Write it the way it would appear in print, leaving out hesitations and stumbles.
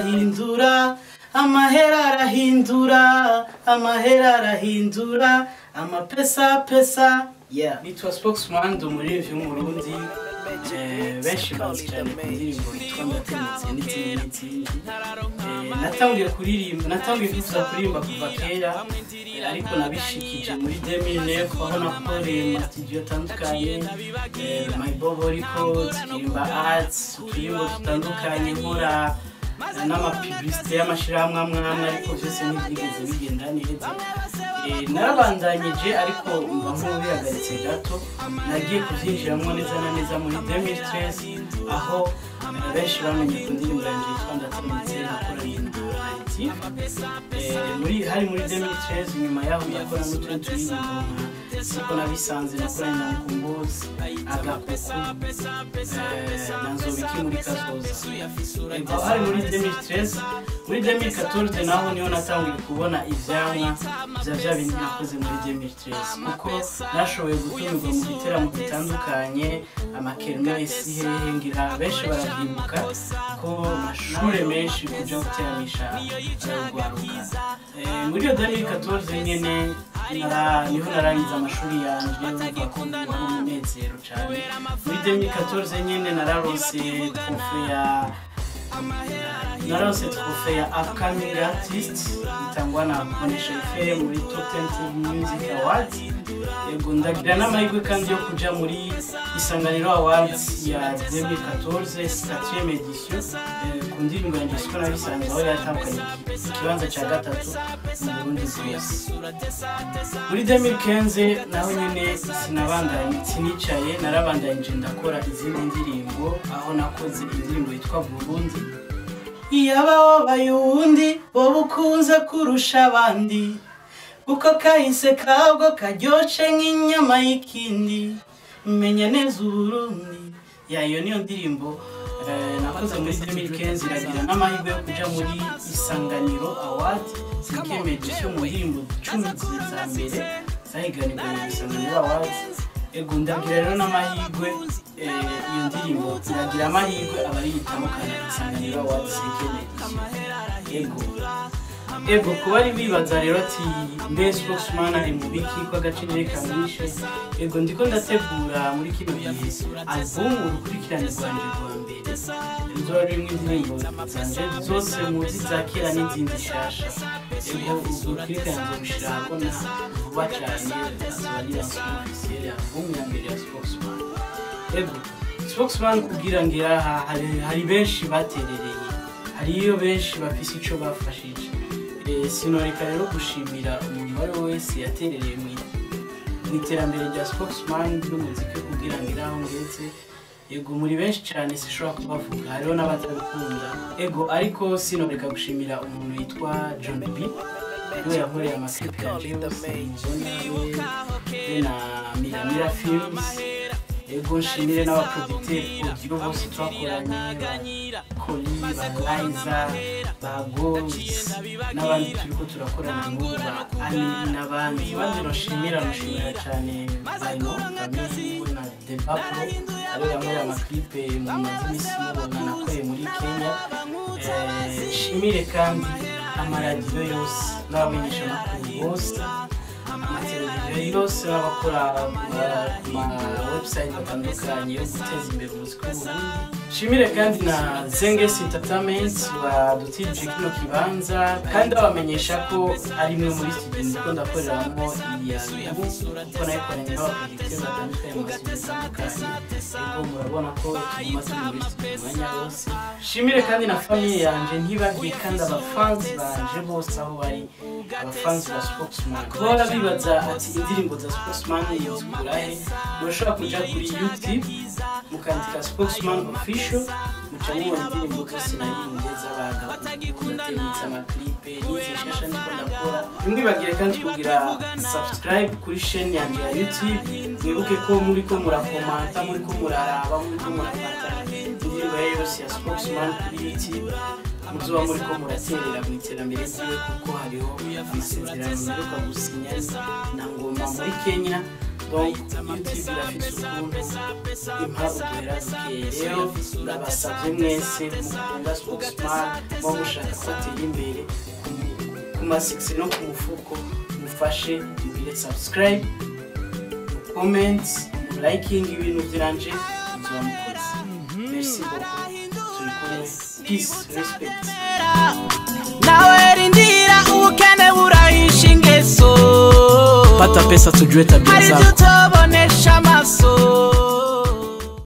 arahindura amahera arahindura amapesa yeah nitwa Spokesman umuririmbyi w'umurundi benshi bazi cyane indirimbo yitwa Ndatemetse n'izindi natangiye kuza kuririmba kuva kera ariko nabishikije muri 2009 aho nakoreye mu studio tandukanye My Bobo Records imba arts indirimbo zitandukanye nkora n'amapublicité y'amashirahamwe amwe ariko byose ntibyigeze bigenda neza narabandanyije ariko mba nk'ubihagaritse gato nagiye kubyinjiramo neza na neza muri 2013 aho benshi bamenye ku ndirimbo yanjye yitwa Ndatemetse nakoranye hari muri 2013 nyuma yaho yakora n'utundi turirimbo siko nabisanze nakoranye na Mukumbuzi Agakuku nanzobiki muri Kazoza hari muri 2013 muri 2014 naho niho natangiye kubona ivyamwa bya bintu nakoze muri 2013 kuko nashoboye gutumirwa mu giteramo bitandukanye amakermesi hehe ngira benshi barabyibuka ko mashure menshi kuja guteramisha urwaruka muri 2014 nyene niho narangiza amashuri yanje bakunda umunezero cyane muri 2014 nyene nararose trophée ya upcoming artist itangwa na Bonesha FM muri Top 10 Music Awards ndagira n'amahirwe kandi yo kuja muri IsanganiroAward ya 2014 4e edition ku ndirimbo yanjye siko nabisanze aho yatanganye ikibanza cya gatatu mu Burundi zose muri 2015 naho nyene sinicaye narabandanyije ndakora izindi ndirimbo aho nakoze indirimbo yitwa Burundi iyabaho bayundi bo bukunze kurusha abandi uko kahise kabwo karyoshe nk'inyama y'ikindi menya neza Burundi yayo niyo ndirimbo nakoze muri 2015 iragira n'amahirwe yo kuja muri IsanganiroAward 5e edition mu ndirimbo 10 za mbere zahiganirwa mu IsanganiroAward ndagira rero n'amahirwe iyo ndirimbo iragira amahirwe abariyitamo kandi IsanganiroAward 5e edition kuba ari bibaza rero ati mbe Spokesman ari mu biki ko agaciro kamwishe ndiko ndategura muri kino gihe album urukurikirane rwanje rwa mbere nzori indirimbo zanje zose muzi zakira n'izindi shasha urukurikirane bishaka na vuba cyane azagira officiel album ya mbere ya Spokesman Spokesman kugira ngira hari benshi baterereye hariyo benshi bafise ico bafashije sinoreka rero gushimira umuntu wari wese yaterereye mu iterambere rya Spokesman n'umuziki kugira ngo iraho ngeze muri benshi cyane sishobora kubavuga hariho n'abatabikunda ariko sinoreka gushimira umuntu yitwa John B we yakoreye amascript yanje na Miramira Films nshimire n'abaproducteurs kugira bose twakoranye Koli Bagaiza Bagos n'abandi turiko turakorana n'ubu n'abandi nshimira cyane Zaino Kamezi na Debapo ari yamwe amaklipe mu mazimisi mubona nakoye muri Kenya nshimire kandi amaradiyo yose n'abamenyesha makuru bose amateleviziyo yose n'abakora ku website batandukanye yo guteza imbere umuziki w'Uburundi nshimire kandi na Zengesi Entertainment badutije kino kibanza kandi babamenyesha ko ari mwe muri studio ndiko ndakoreramo iya ko nayikoranye n'abaproducteurs batandukanye mu studio murabona ko tumaze muri studio mwanya wose nshimire kandi na famille yanje ntibagiye kandi abafans banje bose aho bari abafans ba Spokesman kora bibaza ati indirimbo za Spokesman yizikurahe murashobora kuja kuri YouTube mukandika Spokesman official mucamo indirimbo zose nayirinze z'abaga kudatemutsa amaklipe n'izishasha niko ndakora mwibagire kandi kugira subscribe kuri chaîne yanjye ya YouTube mwibuke ko muri ko murakomanta muri ko muraraba muri ko murafata indirimbo yose ya Spokesman kuri YouTube muzuba muri ko muraterera mu iterambere ryiwe kuko hariho amasezerano mperuka gusinya na Ngoma muri Kenya donc YouTube irafite ukuntu impamvu duhera bukeye rero ndabasabye mwese mukunda Spokesman mo mushaka ko atera imbere ku masiksi no ku mufuko mufashe mugire subscribe comment liking ibintu byanje nzamukoze merci beaucoup turi kumwe peace respect nawe rindira ubukene burahisha ingeso pata pesa tujue tabia zako.